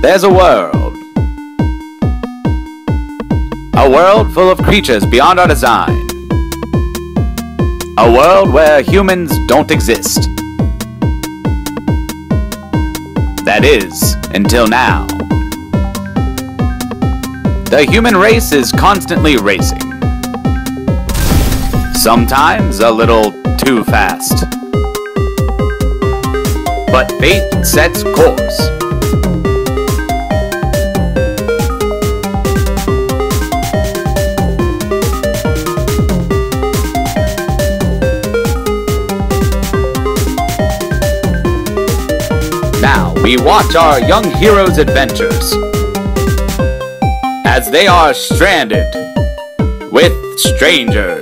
There's a world. A world full of creatures beyond our design. A world where humans don't exist. That is, until now. The human race is constantly racing. Sometimes a little too fast. But fate sets course. Now we watch our young heroes' adventures as they are stranded with strangers.